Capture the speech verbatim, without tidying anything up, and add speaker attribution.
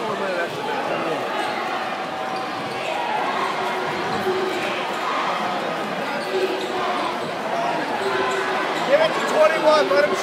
Speaker 1: more money left in that. Give it to twenty-one, let him